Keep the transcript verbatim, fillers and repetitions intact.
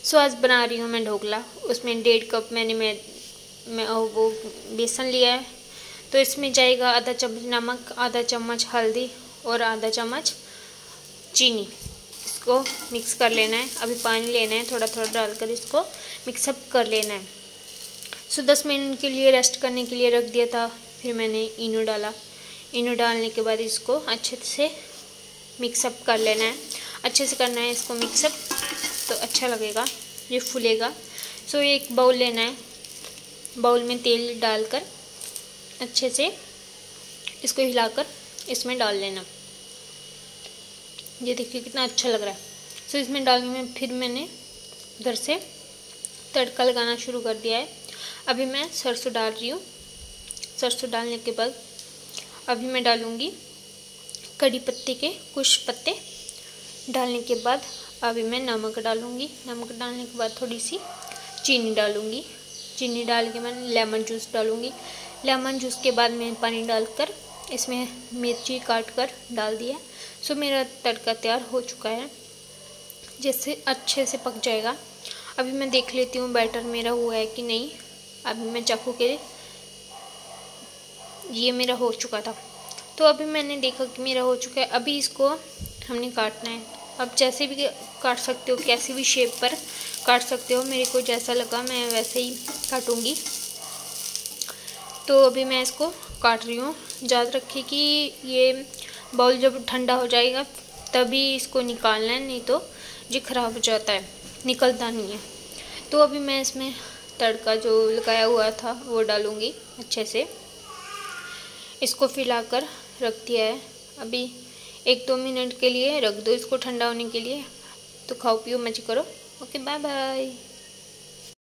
सो आज बना रही हूँ मैं ढोकला। उसमें डेढ़ कप मैंने मैं, मैं वो बेसन लिया है। तो इसमें जाएगा आधा चम्मच नमक, आधा चम्मच हल्दी और आधा चम्मच चीनी। इसको मिक्स कर लेना है। अभी पानी लेना है, थोड़ा थोड़ा डालकर इसको मिक्सअप कर लेना है। सो दस मिनट के लिए रेस्ट करने के लिए रख दिया था। फिर मैंने इनो डाला। इनो डालने के बाद इसको अच्छे से मिक्सअप कर लेना है। अच्छे से करना है इसको मिक्सअप, तो अच्छा लगेगा, ये फूलेगा। सो एक बाउल लेना है। बाउल में तेल डालकर अच्छे से इसको हिलाकर इसमें डाल लेना। ये देखिए कितना अच्छा लग रहा है। सो इसमें डालने में फिर मैंने उधर से तड़का लगाना शुरू कर दिया है। अभी मैं सरसों डाल रही हूँ। सरसों डालने के बाद अभी मैं डालूँगी कड़ी पत्ते के कुछ पत्ते। डालने के बाद अभी मैं नमक डालूँगी। नमक डालने के बाद थोड़ी सी चीनी डालूँगी। चीनी डाल के मैं लेमन जूस डालूँगी। लेमन जूस के बाद मैं पानी डालकर इसमें मिर्ची काट कर डाल दिया। सो मेरा तड़का तैयार हो चुका है, जैसे अच्छे से पक जाएगा। अभी मैं देख लेती हूँ बैटर मेरा हुआ है कि नहीं। अभी मैं चाकू के, ये मेरा हो चुका था, तो अभी मैंने देखा कि मेरा हो चुका है। अभी इसको हमने काटना है। अब जैसे भी काट सकते हो, कैसी भी शेप पर काट सकते हो। मेरे को जैसा लगा मैं वैसे ही काटूंगी। तो अभी मैं इसको काट रही हूँ। याद रखिए कि ये बाउल जब ठंडा हो जाएगा तभी इसको निकालना है, नहीं तो ये ख़राब हो जाता है, निकलता नहीं है। तो अभी मैं इसमें तड़का जो लगाया हुआ था वो डालूँगी अच्छे से। इसको फैलाकर रख दिया है। अभी एक दो मिनट के लिए रख दो इसको ठंडा होने के लिए। तो खाओ पियो मजे करो। Okay, bye bye.